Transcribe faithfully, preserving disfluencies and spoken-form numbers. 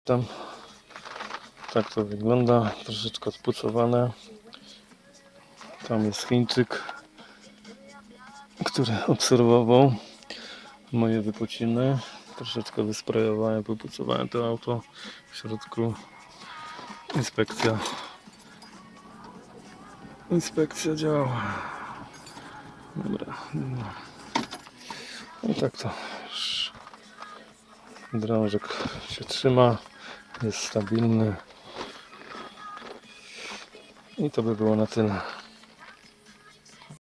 tam. Tak to wygląda, troszeczkę odpucowane. Tam jest Chińczyk, który obserwował moje wypociny. Troszeczkę wysprejowałem, popucowałem to auto. W środku inspekcja. Inspekcja działa. Dobra. No i tak to już drążek się trzyma, jest stabilny. I to by było na tyle.